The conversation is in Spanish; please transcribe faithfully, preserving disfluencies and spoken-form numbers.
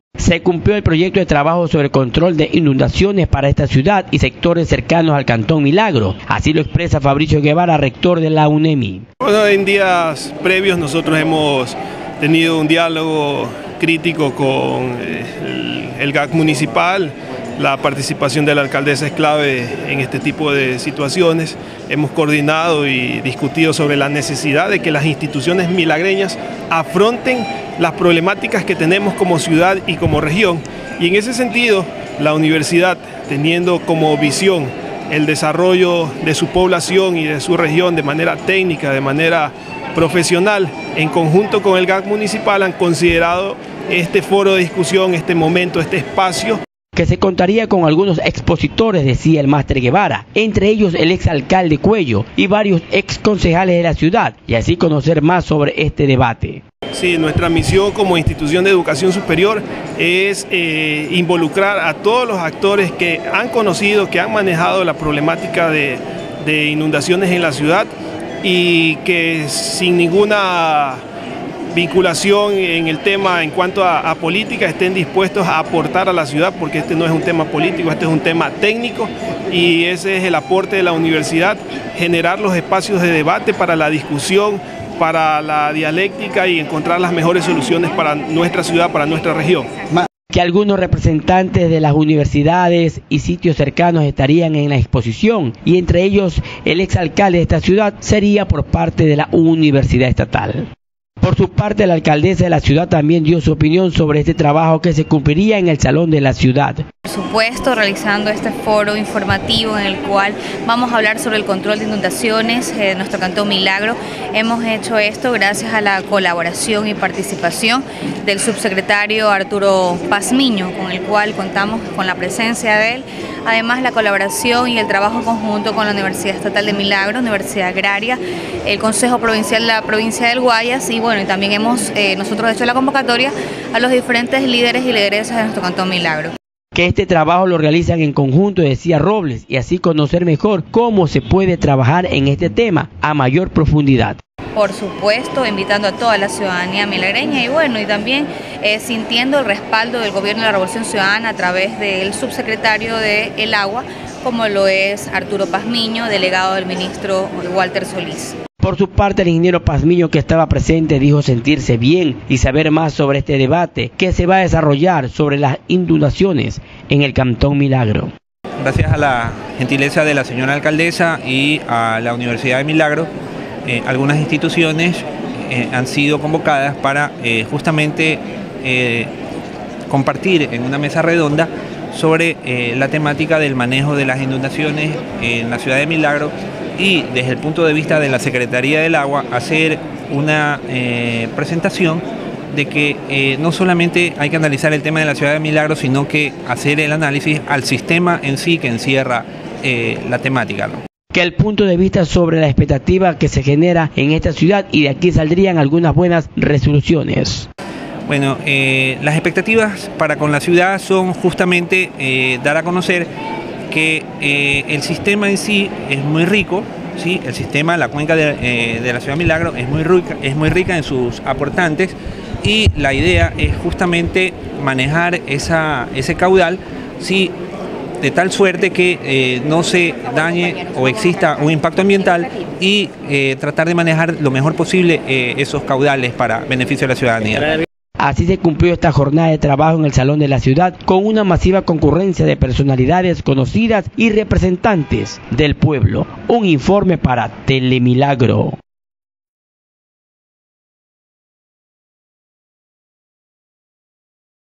Se cumplió el proyecto de trabajo sobre control de inundaciones para esta ciudad y sectores cercanos al Cantón Milagro. Así lo expresa Fabricio Guevara, rector de la UNEMI. Bueno, en días previos nosotros hemos tenido un diálogo crítico con el, el G A C municipal. La participación de la alcaldesa es clave en este tipo de situaciones. Hemos coordinado y discutido sobre la necesidad de que las instituciones milagreñas afronten las problemáticas que tenemos como ciudad y como región. Y en ese sentido, la universidad, teniendo como visión el desarrollo de su población y de su región de manera técnica, de manera profesional, en conjunto con el G A C municipal, han considerado este foro de discusión, este momento, este espacio, que se contaría con algunos expositores, decía el máster Guevara, entre ellos el exalcalde Cuello y varios exconcejales de la ciudad, y así conocer más sobre este debate. Sí, nuestra misión como institución de educación superior es eh, involucrar a todos los actores que han conocido, que han manejado la problemática de, de inundaciones en la ciudad y que sin ninguna vinculación en el tema en cuanto a, a política estén dispuestos a aportar a la ciudad, porque este no es un tema político, este es un tema técnico y ese es el aporte de la universidad, generar los espacios de debate para la discusión, para la dialéctica y encontrar las mejores soluciones para nuestra ciudad, para nuestra región. Que algunos representantes de las universidades y sitios cercanos estarían en la exposición y entre ellos el exalcalde de esta ciudad sería por parte de la Universidad Estatal. Por su parte, la alcaldesa de la ciudad también dio su opinión sobre este trabajo que se cumpliría en el Salón de la Ciudad. Por supuesto, realizando este foro informativo en el cual vamos a hablar sobre el control de inundaciones de nuestro Cantón Milagro. Hemos hecho esto gracias a la colaboración y participación del subsecretario Arturo Pazmiño, con el cual contamos con la presencia de él. Además, la colaboración y el trabajo conjunto con la Universidad Estatal de Milagro, Universidad Agraria, el Consejo Provincial de la Provincia del Guayas y bueno, y también hemos eh, nosotros hecho la convocatoria a los diferentes líderes y lideresas de nuestro Cantón Milagro. Que este trabajo lo realizan en conjunto, decía Robles, y así conocer mejor cómo se puede trabajar en este tema a mayor profundidad. Por supuesto, invitando a toda la ciudadanía milagreña y bueno, y también eh, sintiendo el respaldo del Gobierno de la Revolución Ciudadana a través del subsecretario de El Agua, como lo es Arturo Pazmiño, delegado del ministro Walter Solís. Por su parte, el ingeniero Pazmiño, que estaba presente, dijo sentirse bien y saber más sobre este debate que se va a desarrollar sobre las inundaciones en el Cantón Milagro. Gracias a la gentileza de la señora alcaldesa y a la Universidad de Milagro, eh, algunas instituciones eh, han sido convocadas para eh, justamente eh, compartir en una mesa redonda sobre eh, la temática del manejo de las inundaciones en la ciudad de Milagro y desde el punto de vista de la Secretaría del Agua hacer una eh, presentación de que eh, no solamente hay que analizar el tema de la ciudad de Milagro, sino que hacer el análisis al sistema en sí que encierra eh, la temática, ¿no? Que el punto de vista sobre la expectativa que se genera en esta ciudad y de aquí saldrían algunas buenas resoluciones. Bueno, eh, las expectativas para con la ciudad son justamente eh, dar a conocer que eh, el sistema en sí es muy rico, ¿sí? El sistema, la cuenca de, eh, de la ciudad de Milagro es muy rica, es muy rica en sus aportantes y la idea es justamente manejar esa, ese caudal, ¿sí? De tal suerte que eh, no se dañe o exista un impacto ambiental y eh, tratar de manejar lo mejor posible eh, esos caudales para beneficio de la ciudadanía. Así se cumplió esta jornada de trabajo en el Salón de la Ciudad con una masiva concurrencia de personalidades conocidas y representantes del pueblo. Un informe para Telemilagro.